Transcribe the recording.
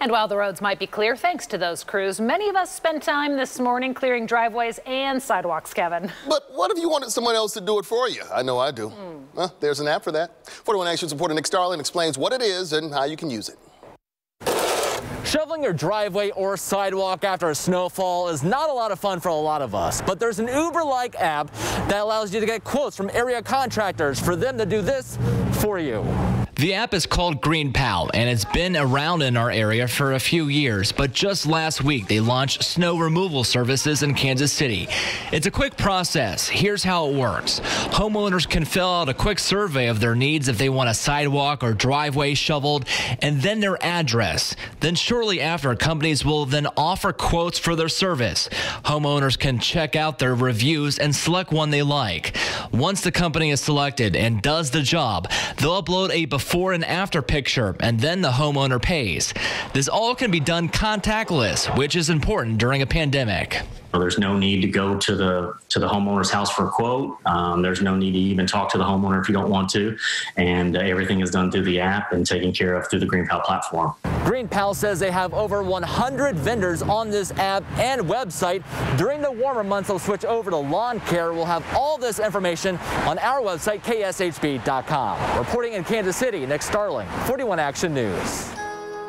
And while the roads might be clear thanks to those crews, many of us spent time this morning clearing driveways and sidewalks, Kevin. But what if you wanted someone else to do it for you? I know I do. Well, there's an app for that. 41 Action's reporter Nick Starling explains what it is and how you can use it. Shoveling your driveway or sidewalk after a snowfall is not a lot of fun for a lot of us, but there's an Uber-like app that allows you to get quotes from area contractors for them to do this for you. The app is called GreenPal, and it's been around in our area for a few years, but just last week they launched snow removal services in Kansas City. It's a quick process. Here's how it works. Homeowners can fill out a quick survey of their needs if they want a sidewalk or driveway shoveled, and then their address. Then shortly after, companies will then offer quotes for their service. Homeowners can check out their reviews and select one they like. Once the company is selected and does the job, they'll upload a before and after picture, and then the homeowner pays. This all can be done contactless, which is important during a pandemic. There's no need to go to the homeowner's house for a quote. There's no need to even talk to the homeowner if you don't want to. And everything is done through the app and taken care of through the GreenPal platform. GreenPal says they have over 100 vendors on this app and website. During the warmer months, they'll switch over to lawn care. We'll have all this information on our website, kshb.com. Reporting in Kansas City, Nick Starling, 41 Action News.